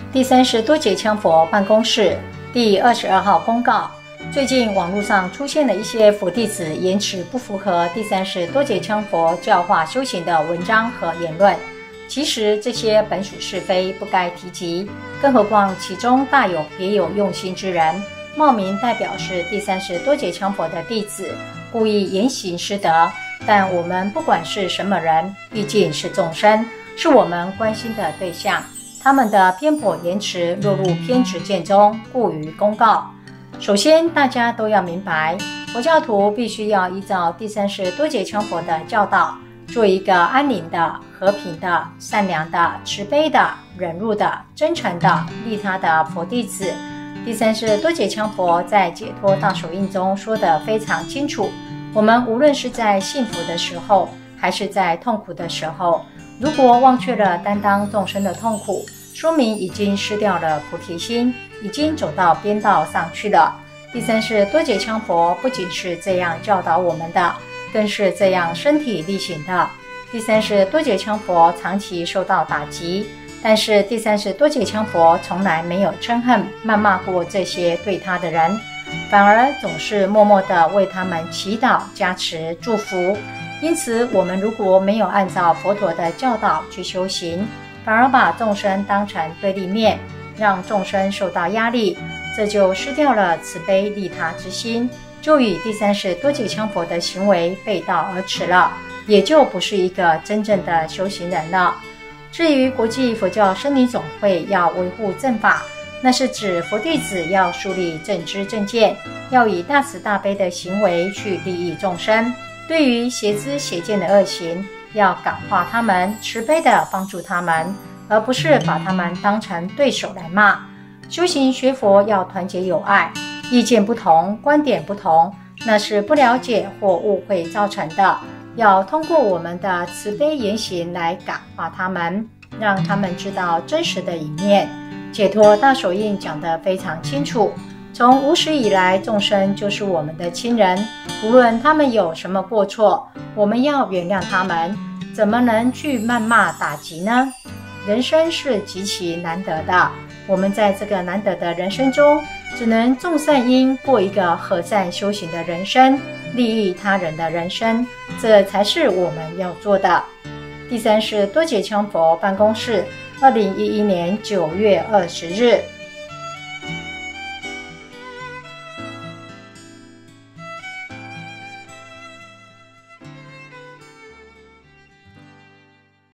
第30多解腔佛办公室第22号公告：最近网络上出现了一些佛弟子言辞不符合第30多解腔佛教化修行的文章和言论。其实这些本属是非，不该提及，更何况其中大有别有用心之人，冒名代表是第30多解腔佛的弟子，故意言行失德。但我们不管是什么人，毕竟是众生，是我们关心的对象，他们的偏颇言辞落入偏执见中，故于公告。首先大家都要明白，佛教徒必须要依照第30多解腔佛的教导，做一个安宁的、和平的、善良的、慈悲的、忍辱的、真诚的、利他的佛弟子。第30多解腔佛在解脱大手印中说得非常清楚，我们无论是在幸福的时候，还是在痛苦的时候，如果忘却了担当众生的痛苦，说明已经失掉了菩提心，已经走到边道上去了。第30多解腔佛不仅是这样教导我们的，更是这样身体力行的。第30多解腔佛长期受到打击，但是第30多解腔佛从来没有嗔恨、谩骂过这些对他的人，反而总是默默地为他们祈祷、加持、祝福。因此，我们如果没有按照佛陀的教导去修行，反而把众生当成对立面，让众生受到压力，这就失掉了慈悲利他之心，就与第30多解腔佛的行为背道而驰了，也就不是一个真正的修行人了。至于国际佛教僧尼总会要维护正法，那是指佛弟子要树立正知正见，要以大慈大悲的行为去利益众生。对于邪知邪见的恶行，要感化他们，慈悲地帮助他们，而不是把他们当成对手来骂。修行学佛要团结友爱，意见不同，观点不同，那是不了解或误会造成的。要通过我们的慈悲言行来感化他们，让他们知道真实的一面。解脱大手印讲得非常清楚，从无始以来，众生就是我们的亲人，无论他们有什么过错，我们要原谅他们，怎么能去谩骂打击呢？人生是极其难得的，我们在这个难得的人生中，只能种善因，过一个和善修行的人生，利益他人的人生，这才是我们要做的。第30多解腔佛办公室，2011年9月20日。